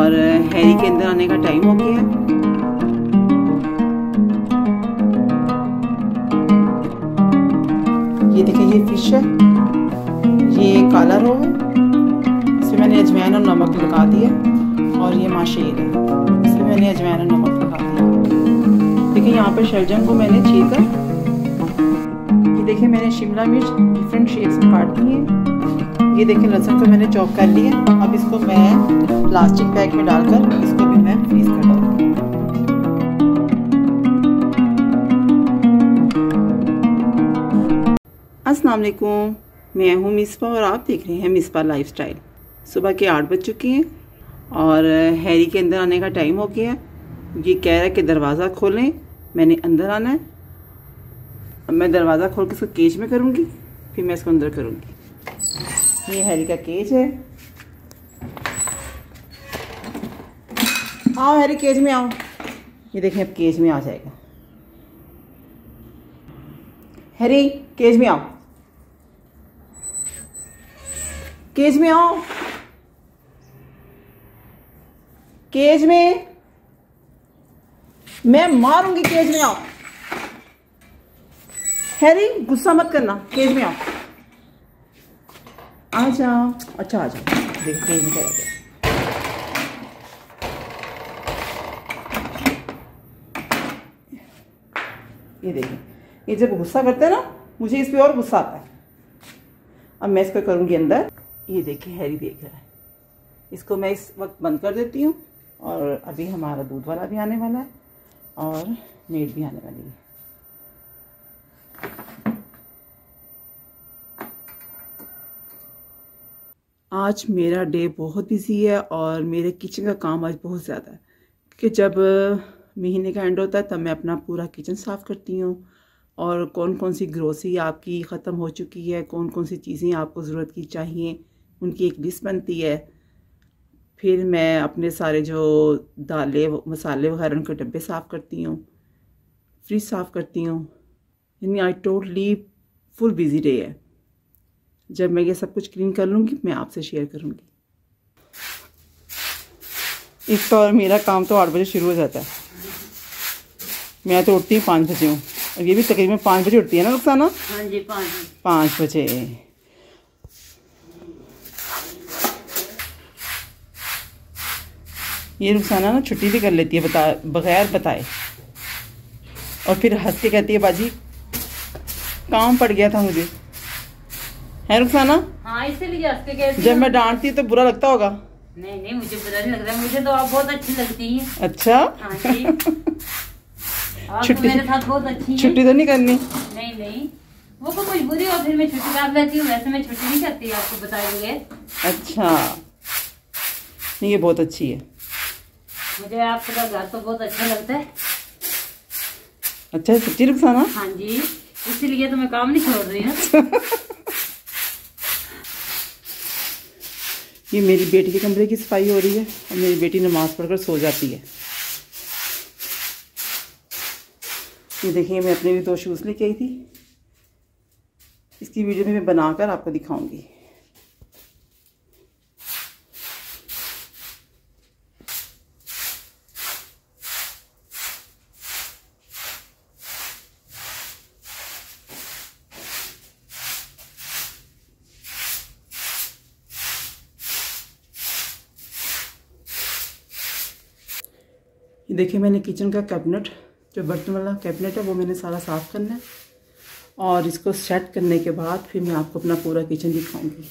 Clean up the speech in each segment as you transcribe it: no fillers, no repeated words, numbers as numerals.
और हैरी के अंदर आने का टाइम हो गया है। ये देखिए, ये फिश है, ये काला रो है, इसमें मैंने अजवाइन और नमक लगा दिया। और ये माशेर है, इसमें मैंने अजवाइन और नमक लगा दिया। देखिए यहाँ पर शलजम को मैंने छील कर, ये देखिए मैंने शिमला मिर्च डिफरेंट शेप्स में काट दी है। ये देखिए लहसुन को मैंने चॉप कर लिया। अब इसको मैं प्लास्टिक बैग में डालकर इसको भी मैं फ्रीज कर दूँगी। अस्सलाम वालेकुम, मैं हूँ मिसबा और आप देख रहे हैं मिसबा लाइफस्टाइल। सुबह के 8 बज चुके हैं और हैरी के अंदर आने का टाइम हो गया है। ये कह रहा है कि दरवाज़ा खोलें, मैंने अंदर आना है। अब मैं दरवाज़ा खोल के इसको केज में करूँगी, फिर मैं इसको अंदर करूँगी। ये हैरी का केज है। आओ हैरी, केज में आओ। ये देखें अब केज में आ जाएगा। हैरी केज में आओ, केज में आओ, केज में, मैं मारूंगी, केज में आओ। हैरी गुस्सा मत करना, केज में आओ, आ जाओ। अच्छा आ जाओ, देख केज में चला गया। ये देखिए, ये जब गुस्सा करते हैं ना, मुझे इस पे और गुस्सा आता है। अब मैं इसको करूंगी अंदर। ये देखिए हैरी देख रहा है, इसको मैं इस वक्त बंद कर देती हूँ। और अभी हमारा दूध वाला भी आने वाला है और मेड भी आने वाली है। आज मेरा डे बहुत बिजी है और मेरे किचन का काम आज बहुत ज़्यादा है, क्योंकि जब महीने का एंड होता है तब मैं अपना पूरा किचन साफ़ करती हूँ। और कौन कौन सी ग्रोसरी आपकी ख़त्म हो चुकी है, कौन कौन सी चीज़ें आपको ज़रूरत की चाहिए, उनकी एक लिस्ट बनती है। फिर मैं अपने सारे जो दालें मसाले वगैरह उनके डब्बे साफ़ करती हूँ, फ्रिज साफ़ करती हूँ। यानी I totally full busy day है। जब मैं ये सब कुछ क्लीन कर लूँगी मैं आपसे शेयर करूँगी। एक तो और मेरा काम तो 8 बजे शुरू हो जाता है। मैं तो उठती हूँ 5 बजे हूँ, और ये भी तकरीबन 5 बजे उठती है ना रुखसाना? हाँ जी, 5 बजे। ये रुखसाना ना छुट्टी भी कर लेती है बगैर बताए, और फिर हंस के कहती है बाजी काम पड़ गया था मुझे, है रुखसाना? हाँ, इसीलिए हंस के कहती हूँ। जब मैं डांटती तो बुरा लगता होगा? नहीं नहीं, मुझे बुरा नहीं लगता, मुझे तो आप बहुत अच्छी लगती हैं। अच्छा। हाँ जी। आप तो मेरे साथ बहुत अच्छी हैं। छुट्टी तो नहीं करनी? नहीं नहीं, वो तो मजबूरी और फिर मैं छुट्टी कर लेती हूँ, वैसे मैं छुट्टी नहीं करती आपको बताए बगैर। अच्छा, नहीं ये बहुत अच्छी है। मुझे आपका घर तो बहुत अच्छा लगता है। अच्छा सच्ची रुखसाना? हाँ जी, इसीलिए तो मैं काम नहीं छोड़ रही हूँ। ये मेरी बेटी के कमरे की सफाई हो रही है और मेरी बेटी नमाज पढ़कर सो जाती है। ये देखिए, मैं अपने भी 2 शूज़ लेके आई थी, इसकी वीडियो में मैं बनाकर आपको दिखाऊंगी। ये देखिए, मैंने किचन का कैबिनेट, जो बर्तन वाला कैबिनेट है, वो मैंने सारा साफ़ करना है। और इसको सेट करने के बाद फिर मैं आपको अपना पूरा किचन दिखाऊंगी।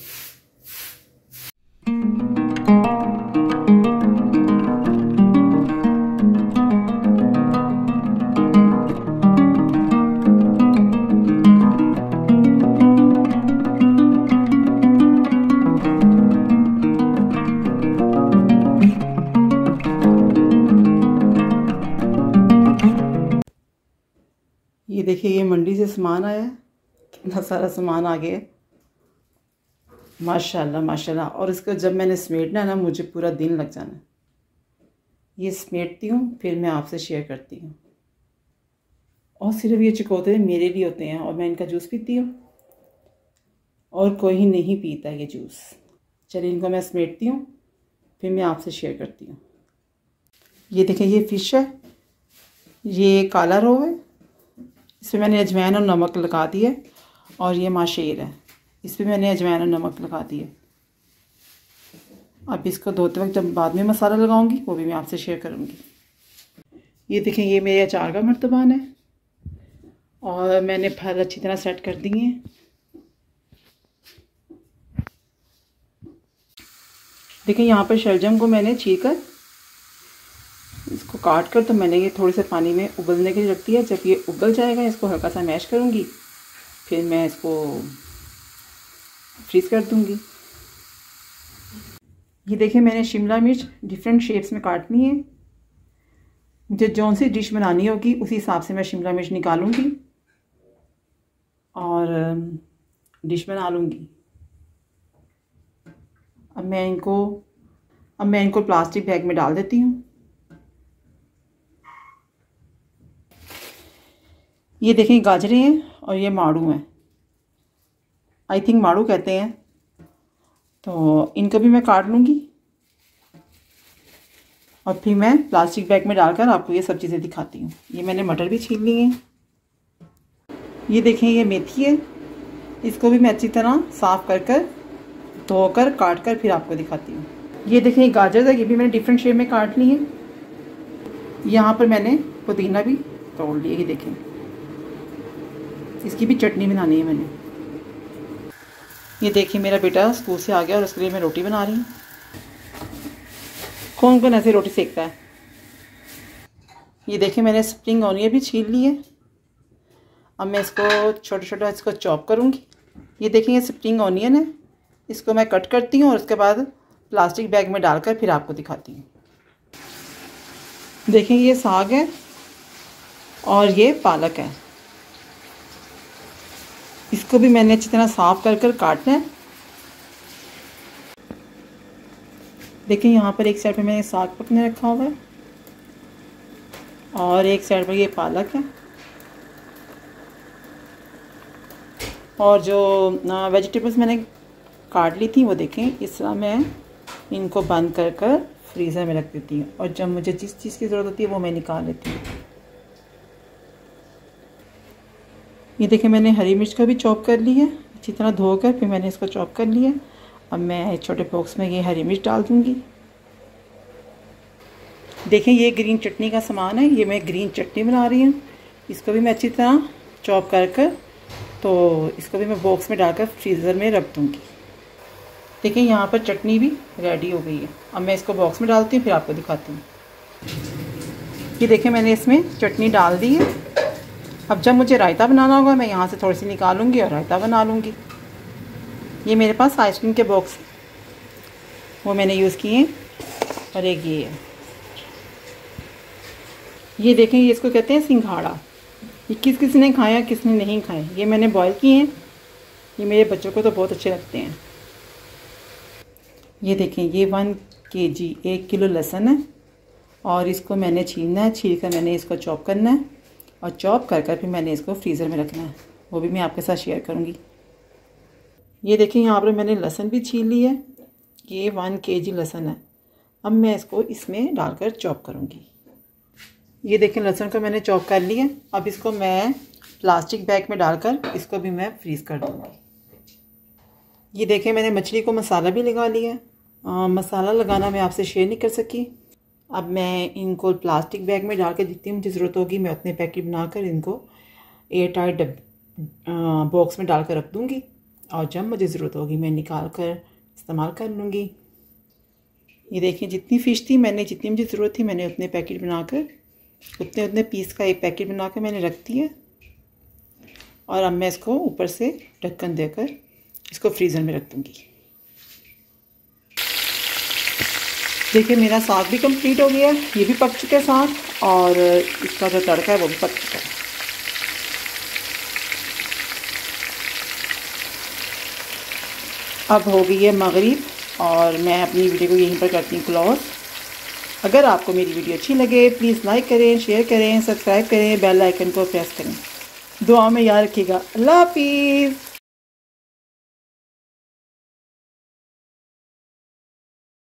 ये देखिए, ये मंडी से सामान आया है, कितना सारा सामान आ गया, माशाल्लाह माशाल्लाह। और इसको जब मैंने समेटना है ना, मुझे पूरा दिन लग जाना है। ये समेटती हूँ फिर मैं आपसे शेयर करती हूँ। और सिर्फ ये चिकोते मेरे लिए होते हैं और मैं इनका जूस पीती हूँ, और कोई नहीं पीता ये जूस। चलिए इनको मैं समेटती हूँ, फिर मैं आपसे शेयर करती हूँ। ये देखें, ये फ़िश है, ये काला रो है, इसमें मैंने अजवाइन और नमक लगा दिया। और ये माशेर है, इस पर मैंने अजवाइन और नमक लगा दिए। अब इसको धोते वक्त जब बाद में मसाला लगाऊंगी वो भी मैं आपसे शेयर करूंगी। ये देखें, ये मेरे अचार का मर्तबान है और मैंने फल अच्छी तरह सेट कर दिए हैं। देखिए यहाँ पर शलजम को मैंने छील कर इसको काट कर तो मैंने ये थोड़े से पानी में उबलने के लिए रख दिया। जब ये उबल जाएगा इसको हल्का सा मैश करूँगी, फिर मैं इसको फ्रीज़ कर दूँगी। ये देखिए, मैंने शिमला मिर्च डिफरेंट शेप्स में काटनी है। मुझे जौन सी डिश बनानी होगी उसी हिसाब से मैं शिमला मिर्च निकालूंगी और डिश बना लूँगी। अब मैं इनको प्लास्टिक बैग में डाल देती हूँ। ये देखें, गाजरें हैं और ये माड़ू हैं, आई थिंक माड़ू कहते हैं। तो इनको भी मैं काट लूँगी और फिर मैं प्लास्टिक बैग में डालकर आपको ये सब चीज़ें दिखाती हूँ। ये मैंने मटर भी छील ली हैं। ये देखें, ये मेथी है, इसको भी मैं अच्छी तरह साफ़ कर धोकर काट कर फिर आपको दिखाती हूँ। ये देखें, गाजर है, ये भी मैंने डिफरेंट शेप में काट ली है। यहाँ पर मैंने पुदीना भी तोड़ लिया। ये देखें, इसकी भी चटनी बनानी है मैंने। ये देखिए, मेरा बेटा स्कूल से आ गया और उसके लिए मैं रोटी बना रही हूँ। कौन कौन ऐसे रोटी सेकता है। ये देखिए, मैंने स्प्रिंग ऑनियन भी छील ली है। अब मैं इसको छोटा छोटा इसको चॉप करूँगी। ये देखिए, ये स्प्रिंग ऑनियन है, इसको मैं कट करती हूँ और उसके बाद प्लास्टिक बैग में डालकर फिर आपको दिखाती हूँ। देखिए, ये साग है और ये पालक है। इसको भी मैंने अच्छी तरह साफ़ कर काटना है। देखिए, यहाँ पर एक साइड पे मैंने साग पकने रखा हुआ है और एक साइड पर ये पालक है। और जो वेजिटेबल्स मैंने काट ली थी वो देखें, इस तरह मैं इनको बंद कर फ्रीज़र में रख देती हूँ और जब मुझे जिस चीज़ की ज़रूरत होती है वो मैं निकाल लेती हूँ। ये देखें, मैंने हरी मिर्च का भी चॉप कर ली है अच्छी तरह धोकर, फिर मैंने इसको चॉप कर लिया। अब मैं छोटे बॉक्स में ये हरी मिर्च डाल दूँगी। देखें, ये ग्रीन चटनी का सामान है, ये मैं ग्रीन चटनी बना रही हूँ। इसको भी मैं अच्छी तरह चॉप कर तो इसको भी मैं बॉक्स में डालकर फ्रीज़र में रख दूँगी। देखिए, यहाँ पर चटनी भी रेडी हो गई है। अब मैं इसको बॉक्स में डालती हूँ, फिर आपको दिखाती हूँ। ये देखिए, मैंने इसमें चटनी डाल दी है। अब जब मुझे रायता बनाना होगा मैं यहाँ से थोड़ी सी निकालूंगी और रायता बना लूँगी। ये मेरे पास आइसक्रीम के बॉक्स वो मैंने यूज़ किए हैं और एक ये है। ये देखें, ये इसको कहते हैं सिंघाड़ा। ये किसी ने खाया किसने नहीं खाए। ये मैंने बॉईल किए हैं, ये मेरे बच्चों को तो बहुत अच्छे लगते हैं। ये देखें, ये 1 kg 1 किलो लहसुन है और इसको मैंने छीलना है। छील कर मैंने इसको चॉप करना है और चॉप कर फिर मैंने इसको फ्रीज़र में रखना है, वो भी मैं आपके साथ शेयर करूँगी। ये देखें, यहाँ पर मैंने लहसुन भी छील ली है। ये 1 kg लहसुन है। अब मैं इसको इसमें डालकर चॉप करूँगी। ये देखें, लहसुन को मैंने चॉप कर लिया। अब इसको मैं प्लास्टिक बैग में डालकर इसको भी मैं फ्रीज़ कर दूँगी। ये देखें, मैंने मछली को मसाला भी लगा लिया। मसाला लगाना मैं आपसे शेयर नहीं कर सकी। अब मैं इनको प्लास्टिक बैग में डाल के जितनी मुझे ज़रूरत होगी मैं उतने पैकेट बनाकर इनको एयर टाइट बॉक्स में डाल कर रख दूँगी और जब मुझे ज़रूरत होगी मैं निकाल कर इस्तेमाल कर लूँगी। ये देखिए, जितनी फ़िश थी मैंने जितनी मुझे ज़रूरत थी मैंने उतने पैकेट बनाकर उतने पीस का एक पैकेट बनाकर मैंने रख दिया और अब मैं इसको ऊपर से ढक्कन देकर इसको फ्रीज़र में रख दूँगी। देखिए, मेरा साग भी कंप्लीट हो गया, ये भी पक चुका है साग और इसका जो तड़का है वो भी पक चुका है। अब हो गई है मगरिब और मैं अपनी वीडियो को यहीं पर करती हूँ क्लोज। अगर आपको मेरी वीडियो अच्छी लगे प्लीज़ लाइक करें, शेयर करें, सब्सक्राइब करें, बेल आइकन को प्रेस करें। दुआ में याद रखिएगा। अल्लाह हाफिज़।